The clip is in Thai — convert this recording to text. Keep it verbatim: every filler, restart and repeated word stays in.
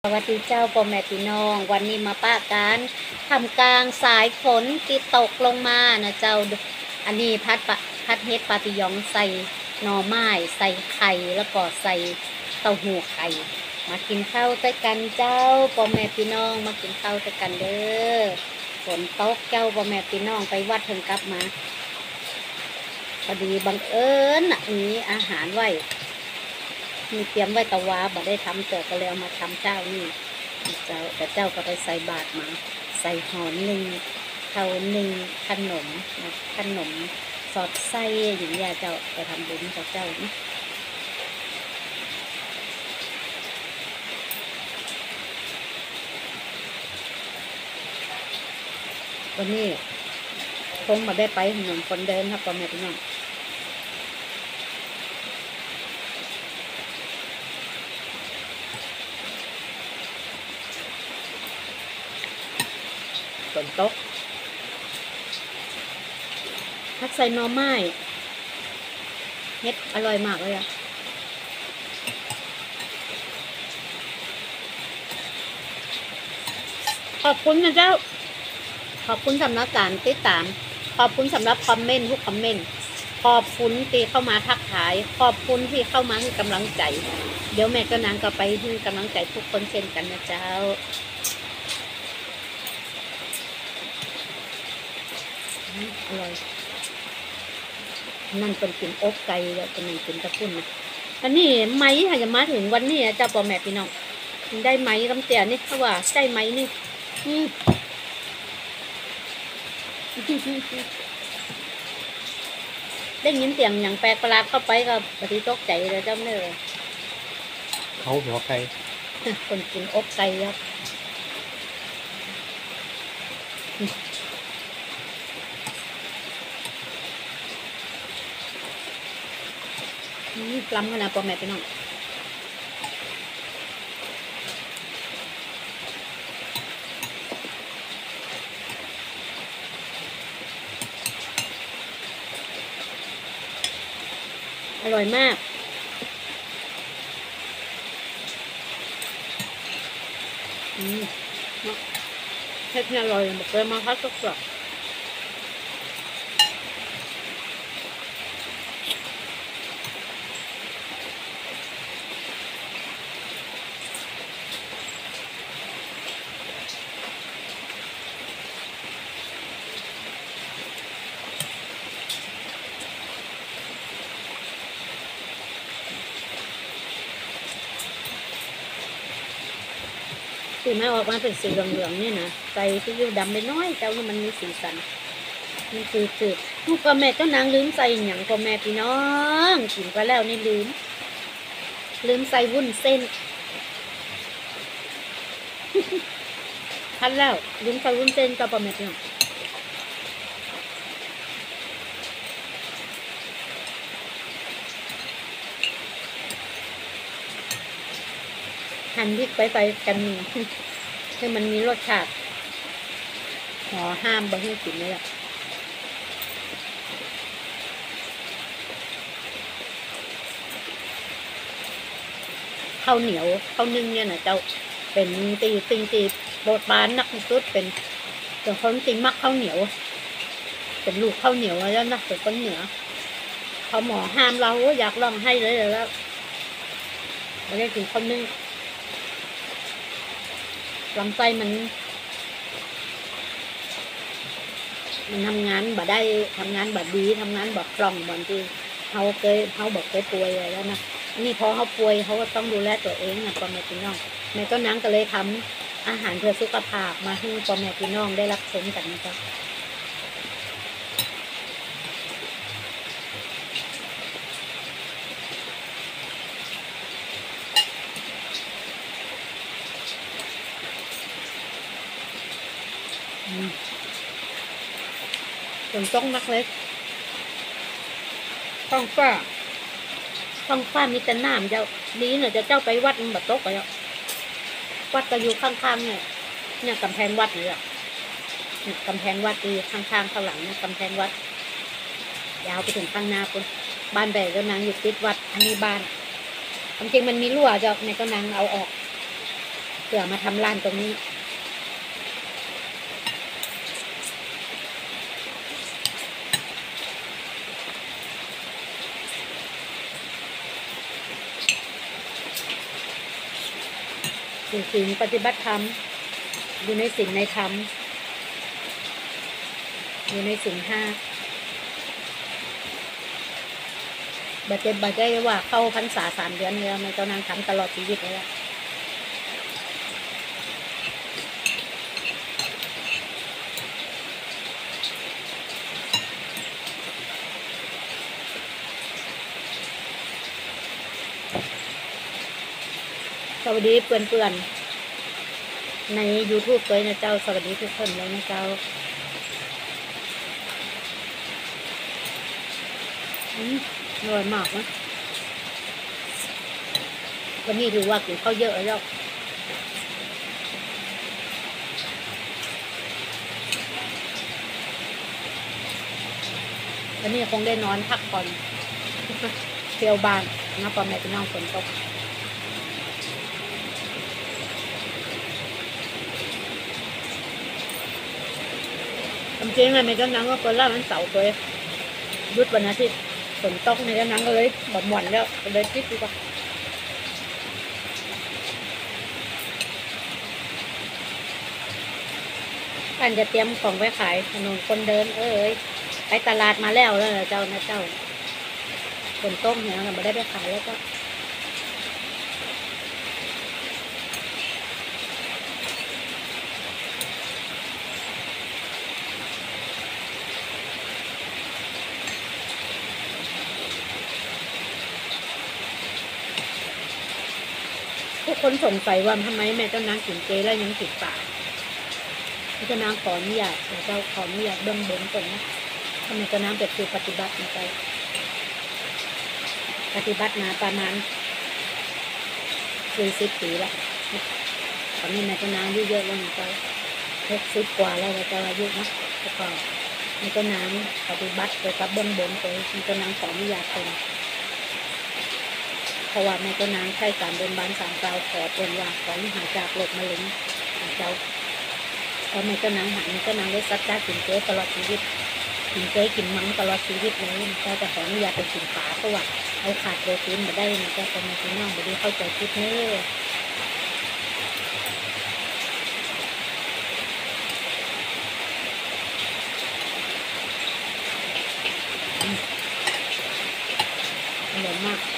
สวัสดีเจ้าพ่อแม่พี่น้องวันนี้มาป้าการทำกลางสายฝนที่ตกลงมานะเจ้าอันนี้พัดปะพัดเฮ็ดปาปิยองใส่หน่อไม้ใส่ไข่แล้วก็ใส่เต้าหู้ไข่มากินข้าวด้วยกันเจ้าพ่อแม่พี่น้องมากินข้าวด้วยกันเด้อฝนตกเจ้าพ่อแม่พี่น้องไปวัดเพิ่งกลับมาพอดีบังเอิญน่ะมีอาหารไว้มีเตรียมไว้ตะวาบ่ได้ทำเกิดก็เลยเอามาทำเจ้านี่เจ้าแต่เจ้าก็ไปใส่บาตรมาใส่หอมหนึ่งข้าวหนึ่งขนมนะขนมสอดไส้อย่างนี้เจ้าไปทำบุญกับเจ้านะวันนี้คงมาได้ไปถนนคนเดินครับพ่อแม่พี่น้องฝนตกทักใส่หน่อไม้เฮ็ดอร่อยมากเลยอะขอบคุณนะเจ้าขอบคุณสำหรับการติดตามขอบคุณสำหรับคอมเมนต์ทุกคอมเมนต์ขอบคุณที่เข้ามาทักทายขอบคุณที่เข้ามาให้กำลังใจเดี๋ยวแม่ก็นางก็ไปให้กำลังใจทุกคนเช่นกันนะเจ้าอร่อยนั่นเป็นกินอบไก่แล้วเป็นนั่นกินตะพุ่นนะอันนี้ไหมค่ะจะมาถึงวันนี้เจ้าพ่อแม่พี่น้องได้ไหมกำเตียนี่เขาว่าได้ไหมนี่อืมได้ยินเสียงอย่างแปลกประหลาดเข้าไปก็ปฏิตกใจเลยเจ้าเนื้อเขาหัวใครคนกินอบไก่ครับปลำขนาดพ่อแม่พี่น้องอร่อยมากอืมเผ็ดอร่อยบอกเลยมาพัดสดสีมาออกมาเป็นสีเหลืองๆนี่นะใส่ซีอิ๊วดำไปน้อยเจ้านี่มันมีสีสันนี่คือคือลูกพ่อแม่เจ้านางลืมใส่อย่างพ่อแม่พี่น้องกินไปแล้วนี่ลืมลืมใส่วุ้นเส้นทันแล้วลืมใส่วุ้นเส้นกับพ่อแม่พี่น้องหั่นพริกไปใส่กันหนึ่งให้มันมีรสชาติหอห้ามบ่ให้กินเลยล่ะข้าวเหนียวข้าวนึ่งเนี่ยนะเจ้าเป็นตีตีตีโบดบานนักที่สุดเป็นเป็นคนตีมักข้าวเหนียวเป็นลูกข้าวเหนียวแล้วนะเป็นคนเหนือเขาหมอห้ามเราอยากลองให้เลยแล้วไม่ได้กินข้าวนึ่งลำไส้มันมันทำงานบ่ได้ทำงานบ่ดีทำงานบ่คล่องบางทีเขาเคยเขาบอกเคยป่วยอะไรแล้วนะนี่พอเขาป่วยเขาก็ต้องดูแลตัวเองนะพ่อแม่พี่น้องแม่ก็นั่งก็เลยทำอาหารเพื่อสุขภาพมาให้พ่อแม่พี่น้องได้รับชมกันนะจ๊ะฝนตกนักเลยท้องฟ้าท้องฟ้ามีแต่น้ำเจ้านี้เนี่ยจะเจ้าไปวัดมันบัดตกไปแล้ววัดก็อยู่ข้างๆเนี่ยเนี่ยกำแพงวัดเนี่ยเนี่ยกำแพงวัดอยู่ข้างๆข้างหลังเนี่ยกำแพงวัดยาวไปถึงข้างหน้าปุ่นบ้านแบกก็นางอยู่ติดวัดอันนี้บ้านจริงๆมันมีรั่วเจ้าเนี่ยก็นางเอาออกเพื่อมาทำร้านตรงนี้อยู่ศีลปฏิบัติธรรมอยู่ในศีลในธรรมอยู่ในศีลห้าบัดเจ็บบัดได้ว่าเข้าพรรษาสามเดือนแล้วมันเจ้านางทำตลอดชีวิตเลยอะสวัสดีเพื่อนเพื่อนใน YouTube ตัวนะเจ้าสวัสดีทุกคนเลยนะเจ้าอืมอร่อยมากนะวันนี้ถือว่ากินข้าวเยอะแล้ววันนี้คงได้นอนพักผ่อนเที่ยวบ้านนะพ่อแม่พี่น้องฝนตกจริงๆไงแม่เจ้านังก็เปิดร้านวันเสาร์ตัวยุดวันอาทิตย์ฝนตกแม่เจ้านังก็เลยบ่นหวั่นแล้วก็เลยปิดดีกว่าท่านจะเตรียมของไว้ขายถนนคนเดินเอ้ยไปตลาดมาแล้วแล้วเจ้านะเจ้าฝนตกเนี่ยเราไม่ได้ไปขายแล้วก็ทุกคนสงสัยว่าทำไมแม่เจ้านางกินเจแล้วยังติดปากแม่เจ้านางขออนุญาตเจ้าขออนุญาตเบื้องบนก่อนนะทำไมเจ้านางเป็นคือปฏิบัติมาไปปฏิบัติมาประมาณสี่สิบปีแล้วตอนนี้แม่เจ้านางอายุเยอะแล้วนะเจ้าหกสิบกว่าแล้วเจ้าอายุนะแล้วก็แม่เจ้านางปฏิบัติไปกับเบื้องบนไปแม่เจ้านางขออนุญาตคนเพราะว่าแม่เจ้านางใช้การเดินบ้านสามกล่าวขอเป็นว่าขอให้หายจากโรคมะเร็งของเจ้าพอแม่เจ้านางหายแม่เจ้านางได้สัจจะกินเจตลอดชีวิตกินเจกินมังตลอดชีวิตเลยเจ้าจะขออนุญาตไปกินปลาเพราะว่าเอาขาดโปรตีนมาได้นะเจ้าตอนนี้พี่น้องไม่ได้เข้าใจคิดเน้ออร่อยมาก